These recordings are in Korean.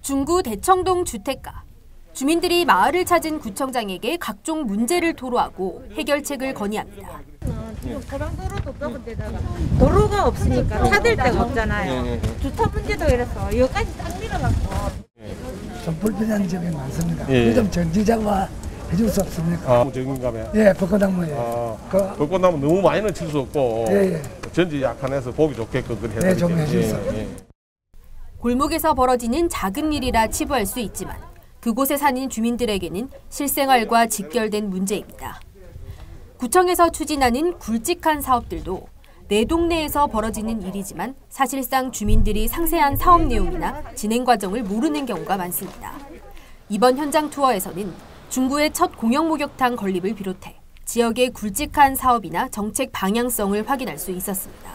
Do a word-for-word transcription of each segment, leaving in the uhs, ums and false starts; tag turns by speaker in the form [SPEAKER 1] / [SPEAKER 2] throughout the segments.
[SPEAKER 1] 중구 대청동 주택가. 주민들이 마을을 찾은 구청장에게 각종 문제를 토로하고 해결책을 건의합니다.
[SPEAKER 2] 지금 고랑도로도 좁은 데다가 도로가 없으니까 차댈 데가 없잖아요. 주차 문제도 이래서 여기까지 딱 밀어갖고.
[SPEAKER 3] 좀 불편한 점이 많습니다. 요즘 전지자가 해줄 수 없습니까?
[SPEAKER 4] 아, 저긴가 봐요.
[SPEAKER 3] 예, 벚꽃나무에.
[SPEAKER 4] 아,
[SPEAKER 3] 그,
[SPEAKER 4] 벚꽃나무 너무 많이는 칠 수 없고
[SPEAKER 3] 예, 예.
[SPEAKER 4] 전지 약한해서 보기 좋게끔 그래
[SPEAKER 3] 네, 좀 해주세요.
[SPEAKER 4] 예, 예.
[SPEAKER 1] 골목에서 벌어지는 작은 일이라 치부할 수 있지만 그곳에 사는 주민들에게는 실생활과 직결된 문제입니다. 구청에서 추진하는 굵직한 사업들도 내 동네에서 벌어지는 일이지만 사실상 주민들이 상세한 사업 내용이나 진행 과정을 모르는 경우가 많습니다. 이번 현장 투어에서는 중구의 첫 공영 목욕탕 건립을 비롯해 지역의 굵직한 사업이나 정책 방향성을 확인할 수 있었습니다.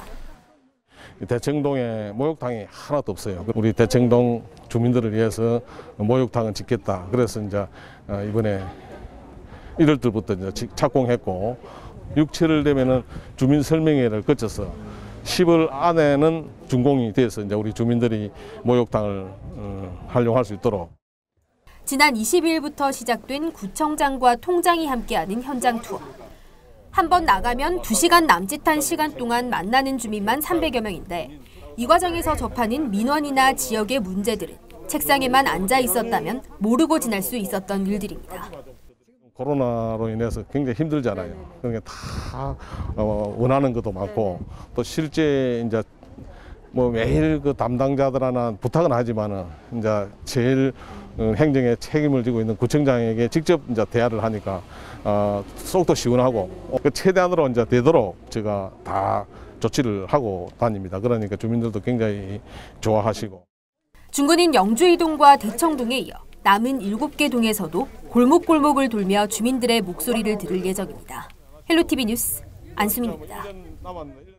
[SPEAKER 4] 대청동에 목욕탕이 하나도 없어요. 우리 대청동 주민들을 위해서 목욕탕을 짓겠다. 그래서 이제 이번에 일월 달부터 이제 착공했고 육, 칠월 되면은 주민 설명회를 거쳐서 십월 안에는 준공이 돼서 이제 우리 주민들이 목욕탕을 활용할 수 있도록.
[SPEAKER 1] 지난 이십이일부터 시작된 구청장과 통장이 함께하는 현장 투어. 한 번 나가면 두 시간 남짓한 시간 동안 만나는 주민만 삼백여 명인데 이 과정에서 접하는 민원이나 지역의 문제들은 책상에만 앉아 있었다면 모르고 지날 수 있었던 일들입니다.
[SPEAKER 4] 코로나로 인해서 굉장히 힘들잖아요. 그러니까 다 원하는 것도 많고 또 실제 이제 뭐 매일 그 담당자들하고 부탁은 하지만은 이제 제일 행정에 책임을 지고 있는 구청장에게 직접 이제 대화를 하니까 어, 속도 시원하고 최대한으로 이제 되도록 제가 다 조치를 하고 다닙니다. 그러니까 주민들도 굉장히 좋아하시고.
[SPEAKER 1] 중구는 영주이동과 대청동에 이어 남은 일곱 개 동에서도 골목골목을 돌며 주민들의 목소리를 들을 예정입니다. 헬로티비 뉴스 안수민입니다.